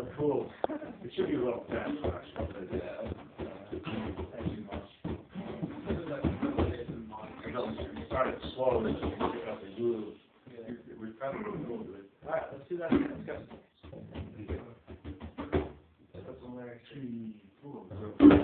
Oh, cool. It should be a little fast, actually. Started slow, so you can pick up the groove. We've got to move it. All right, let's do that again. Let's go. That's only 3, 4.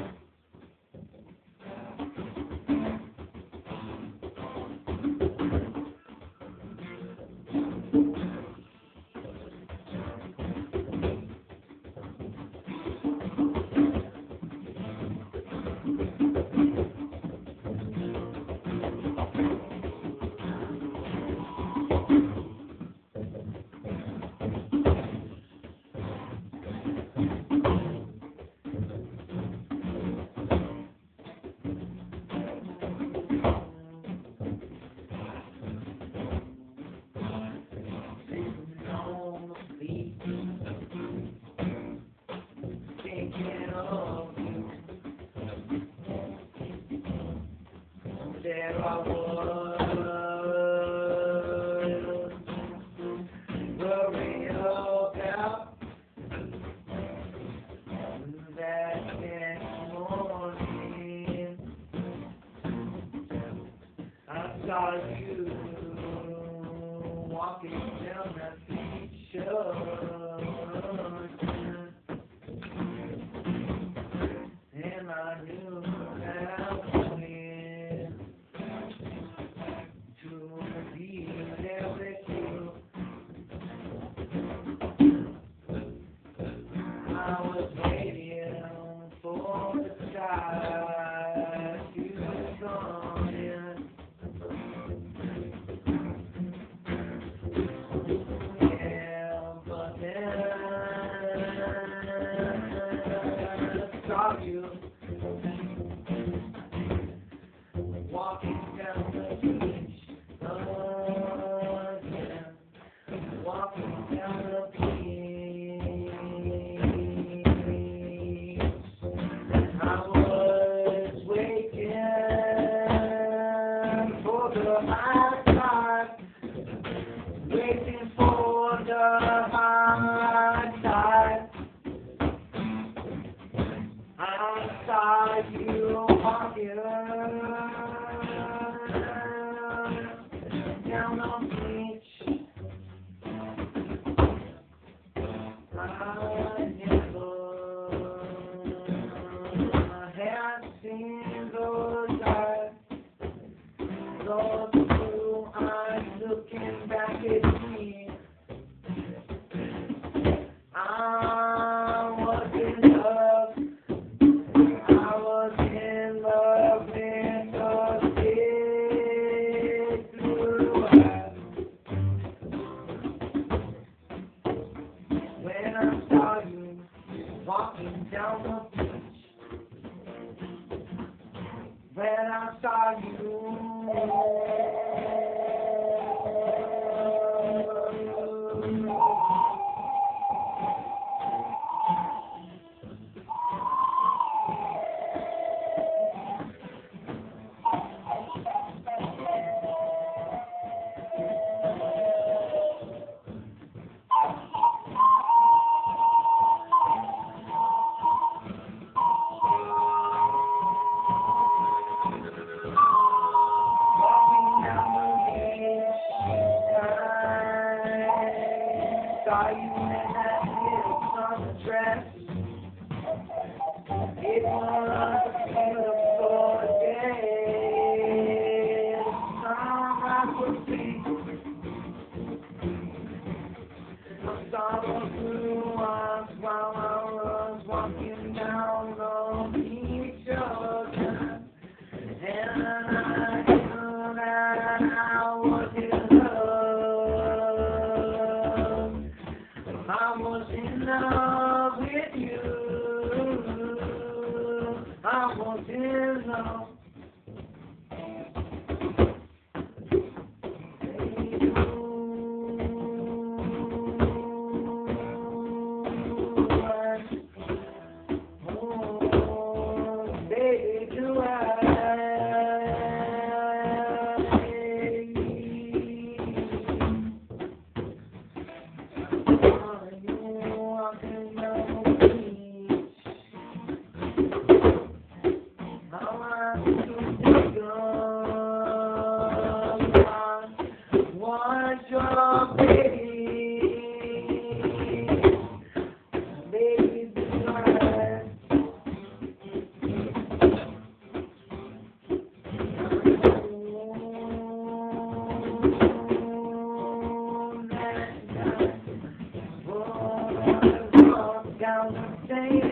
There I was, worrying about that next morning. I saw you walking down the beach, and I knew how I was waiting for the sky to come in. Yeah, but then I saw you walking down the beach again, walking down the beach. Waiting for the high tide. I saw you walking down the beach. I never had seen those eyes, those blue eyes looking back at me. I was in love with those big blue eyes. When I saw you walking down the beach, when I saw you saw you in that little summer dress. It was a beautiful day. The sunrise was pink. I saw the blue eyes while I was walking down the beach again. And I knew that I was in love with you. I was in love. Baby, do I I'll just stay